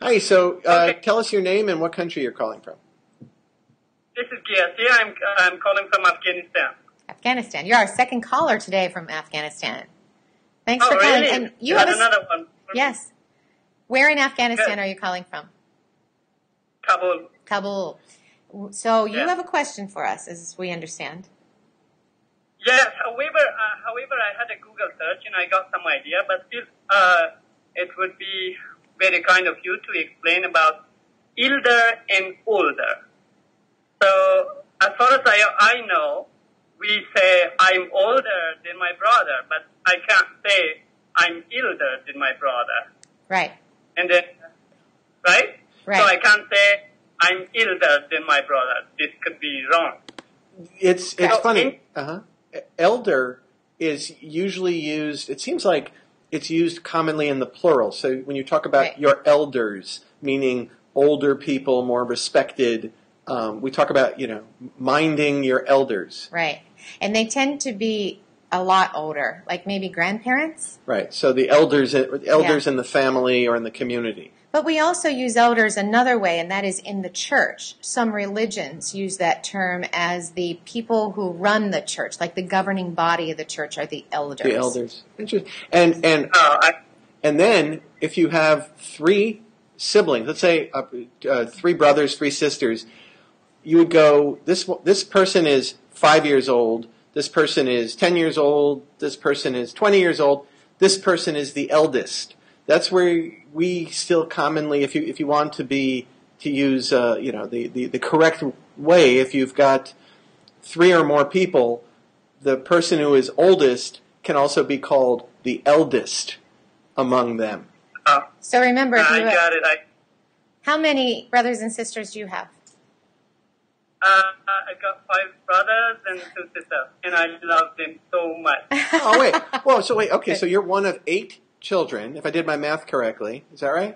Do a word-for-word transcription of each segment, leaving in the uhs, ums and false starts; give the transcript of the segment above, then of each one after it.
Hi, so uh, Okay. tell us your name and what country you're calling from. This is Ghiacy. I'm, I'm calling from Afghanistan. Afghanistan. You're our second caller today from Afghanistan. Thanks Oh, for calling. really? And you You have had a, another one. yes. Where in Afghanistan Good. are you calling from? Kabul. Kabul. So you Yeah. have a question for us, as we understand. Yes, however, uh, however, I had a Google search and I got some idea, but still, uh, it would be very kind of you to explain about elder and older. So, as far as I, I know, we say I'm older than my brother, but I can't say I'm elder than my brother. Right. And then, right? Right. So I can't say I'm elder than my brother. This could be wrong. It's it's So funny. in- Uh-huh. Elder is usually used, it seems like it's used commonly in the plural. So when you talk about Right. your elders, meaning older people, more respected, um, we talk about, you know, minding your elders. Right. And they tend to be a lot older, like maybe grandparents. Right. So the elders, elders in the family or in the community. But we also use elders another way, and that is in the church. Some religions use that term as the people who run the church, like the governing body of the church are the elders. The elders. Interesting. And and Uh, I, and then if you have three siblings, let's say uh, uh, three brothers, three sisters, you would go, this this person is five years old, this person is ten years old, this person is twenty years old, this person is the eldest. That's where we still commonly, if you if you want to be to use uh, you know the, the, the correct way, if you've got three or more people, the person who is oldest can also be called the eldest among them. uh, So remember, if I you, got it. I, how many brothers and sisters do you have? uh, I got five brothers and two sisters, and I love them so much. Oh wait, whoa! So wait, okay, so you're one of eight children, if I did my math correctly. Is that right?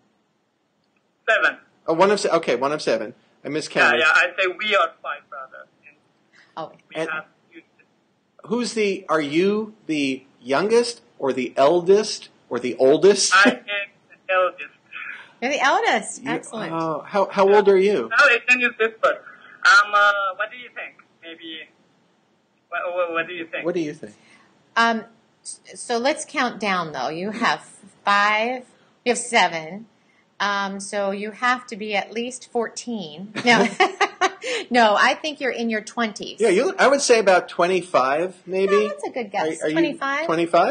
Seven. Oh, one of se- okay, one of seven. I Yeah, miscounted. yeah. I say we are five brothers, and Oh, we And- have two sisters. Who's the? Are you the youngest, or the eldest, or the oldest? I am the eldest. you're the eldest. You- Excellent. Oh, how how old are you? Now I can use this first. Um, uh, what do you think? Maybe. What, what, what do you think? What do you think? Um, s- so let's count down, though. You have five. You have seven. Um, so you have to be at least fourteen. No, no. I think you're in your twenties. Yeah, you. I would say about twenty-five, maybe. Oh, that's a good guess. twenty-five? Twenty-five.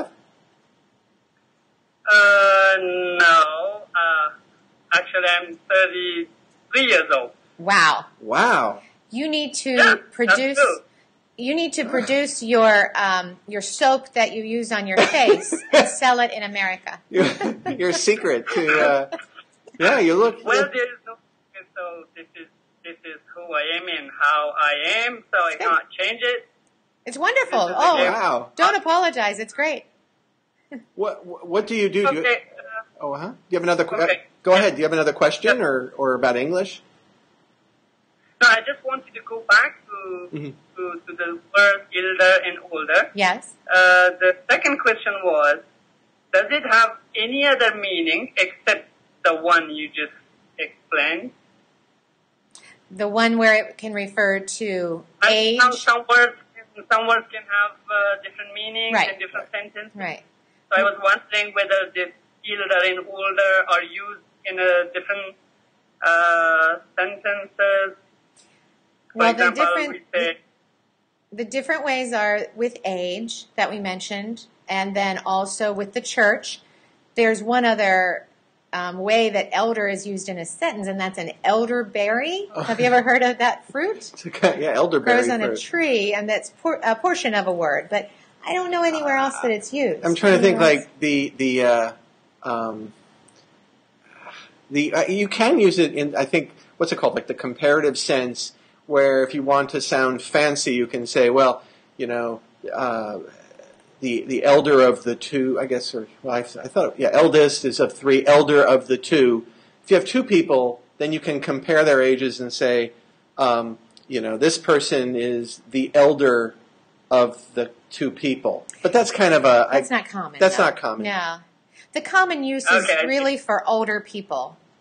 Uh, no. Uh, actually, I'm thirty-three years old. Wow. Wow. You need to Yeah, that's produce. true. You need to produce your um, your soap that you use on your face and sell it in America. Your, your secret to. Uh, yeah, you look. Well, there is no. So this is this is who I am and how I am. So I can't change it. It's wonderful. This is Oh, the Wow. don't apologize. It's great. What What do you do? Do you, Okay. Uh, oh, huh? Do you have another? que- Okay. Go ahead. Do you have another question, or or about English? no, I just wanted to go back to Mhm. to, to the word elder and older. Yes. Uh, the second question was, does it have any other meaning except the one you just explained? The one where it can refer to And age. Some, some words, some words can have uh, different meanings Right. and different sentences. Right. So I was wondering whether this elder and older are used in a different uh, sentences. For Well, the example, different we say, the different ways are with age that we mentioned, and then also with the church. There's one other um, way that elder is used in a sentence, and that's an elderberry. Have you ever heard of that fruit? It's okay. Yeah, elderberry. Grows on a fruit. tree, and that's por- a portion of a word, but I don't know anywhere else that it's used. I'm trying to think Anywhere else? like the the uh, um, the uh, you can use it in I think what's it called like the comparative sense where if you want to sound fancy you can say well you know uh, the the elder of the two I guess or well, I, I thought yeah eldest is of three elder of the two. If you have two people then you can compare their ages and say um, you know this person is the elder of the two people. But that's kind of a... That's I, not common. That's though. not common. No. The common use is Okay. really for older people.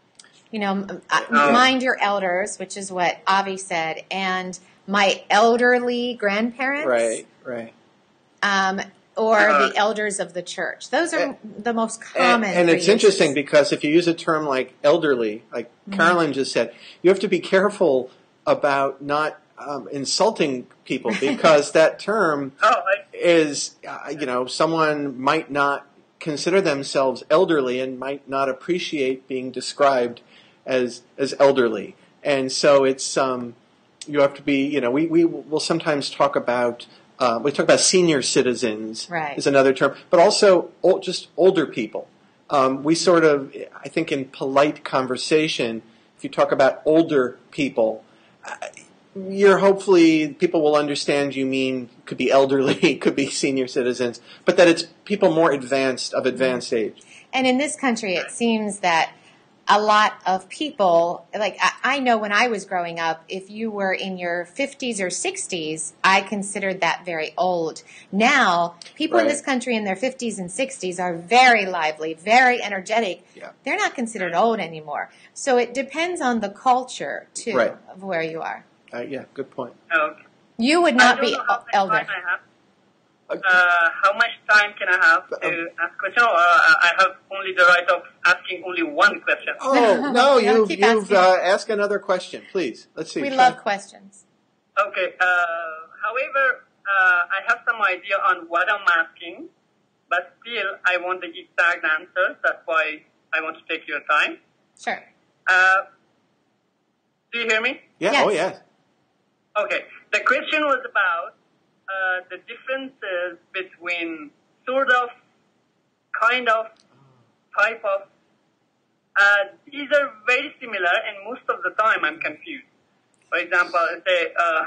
You know, mind your elders, which is what Avi said, and my elderly grandparents. Right, right. Um, or the elders of the church. Those are and, the most common. And, and it's interesting because if you use a term like elderly, like mm-hmm. Carolyn just said, you have to be careful about not um, insulting people because that term oh, is, uh, you know, someone might not consider themselves elderly and might not appreciate being described as as elderly. And so it's, um, you have to be, you know, we, we will sometimes talk about, uh, we talk about senior citizens right. is another term, but also old, just older people. Um, we sort of, I think in polite conversation, if you talk about older people, you're hopefully, people will understand you mean, could be elderly, could be senior citizens, but that it's people more advanced, of advanced age. And in this country, it seems that a lot of people, like I, I know when I was growing up, if you were in your fifties or sixties, I considered that very old. Now, people right. in this country in their fifties and sixties are very lively, very energetic. Yeah. They're not considered old anymore. So it depends on the culture, too, right. of where you are. Uh, yeah, good point. Okay. You would not be know how much elder. Time I have. Uh, how much time can I have to um, ask a question? Or uh, I have only the right of asking only one question. Oh, no, you've, keep you've uh, asked another question. Please, let's see. We Try. love questions. Okay. Uh, however, uh, I have some idea on what I'm asking, but still I want the exact answers. That's why I want to take your time. Sure. Uh, do you hear me? Yeah. Yes. Oh, yes. Okay. The question was about uh, the differences between sort of, kind of, type of. Uh, these are very similar, and most of the time I'm confused. For example, say, uh,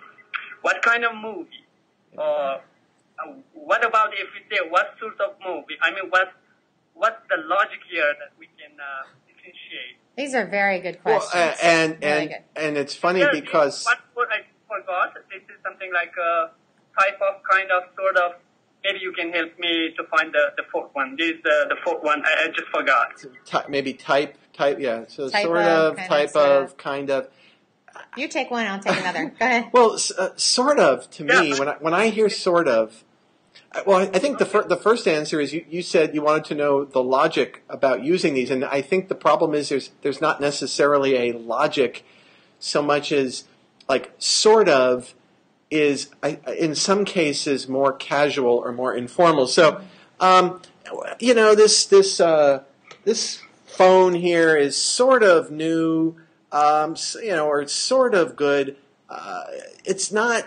what kind of movie? Or uh, what about if we say what sort of movie? I mean, what what's the logic here that we can uh, differentiate? These are very good questions. Well, uh, and very and good. and it's funny There, because what, what I forgot. This is something like a type of, kind of, sort of. Maybe you can help me to find the, the fourth one. This is the, the fourth one. I, I just forgot. Ty- maybe type, type, yeah. So Type sort of, of, kind type of, sort of, of. kind of. You take one, I'll take another. Go ahead. Well, uh, sort of to me, Yeah. when I, when I hear sort of, well, I think the fir- the first answer is you, you said you wanted to know the logic about using these, and I think the problem is there's there's not necessarily a logic so much as like sort of is I, in some cases more casual or more informal. So, um, you know, this this uh, this phone here is sort of new, um, you know, or it's sort of good. Uh, it's not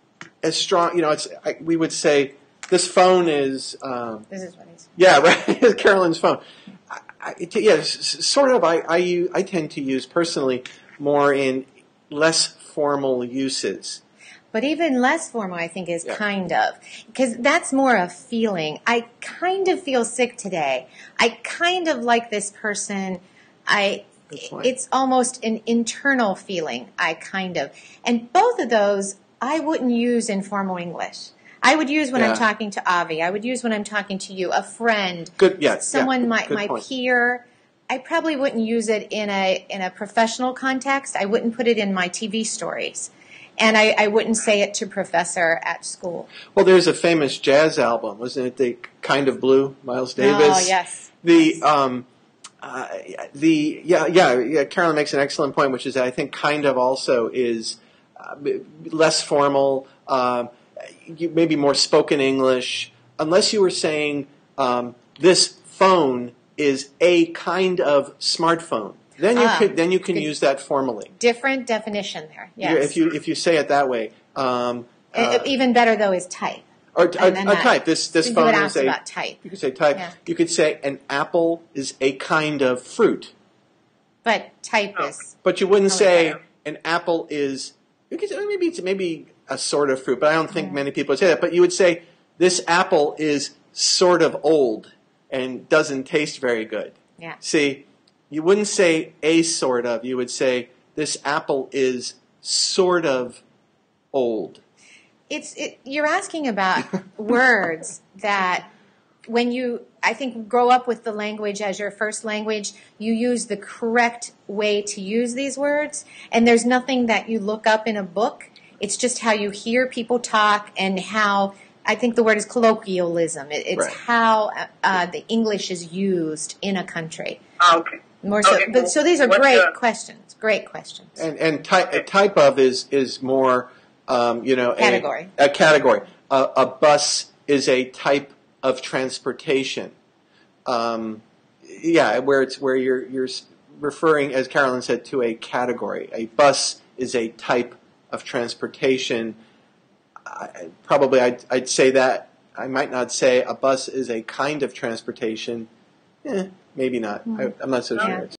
as strong, you know. It's I, we would say. This phone is. Um, this is what he's. Yeah, right. Carolyn's phone. I, I, yeah, s- sort of. I, I u- I tend to use personally more in less formal uses. But even less formal, I think, is Yeah. kind of. Because that's more a feeling. I kind of feel sick today. I kind of like this person. I. It's almost an internal feeling. I kind of. And both of those, I wouldn't use in formal English. I would use when Yeah. I'm talking to Avi. I would use when I'm talking to you, a friend, Good, yeah, someone yeah, my good my point. peer. I probably wouldn't use it in a in a professional context. I wouldn't put it in my T V stories, and I, I wouldn't say it to professor at school. Well, there's a famous jazz album, wasn't it? The Kind of Blue, Miles Davis. Oh yes. The yes. um, uh, the yeah yeah yeah. Carolyn makes an excellent point, which is that I think kind of also is uh, less formal. Um, You, maybe more spoken English, unless you were saying um, this phone is a kind of smartphone. Then you Ah, could then you can good. use that formally. Different definition there. You- Yes. If you if you say it that way. Um, Uh, uh, Even better though is type. or And a, then a that- type. This this you phone would is ask a. about type. You could say type. Yeah. You could say an apple is a kind of fruit, But type is. but you wouldn't Probably say better. an apple is. You could say maybe it's maybe a sort of fruit, but I don't think Mm. many people would say that. But you would say this apple is sort of old and doesn't taste very good. Yeah. See, you wouldn't say a sort of. You would say this apple is sort of old. It's it, you're asking about words that when you I think, grow up with the language as your first language, you use the correct way to use these words. And there's nothing that you look up in a book. It's just how you hear people talk and how, I think the word is colloquialism. It, it's Right. how uh, the English is used in a country. Ah, okay. More so, Okay, but so these are what's great the- questions. Great questions. And, and type, a type of is, is more, um, you know, Category. A, a category. A, a bus is a type of transportation. Um, yeah, where it's where you're you're referring, as Carolyn said, to a category. A bus is a type of transportation. I, probably, I'd, I'd say that. I might not say a bus is a kind of transportation. Eh, maybe not. I, I'm not so Yeah. sure.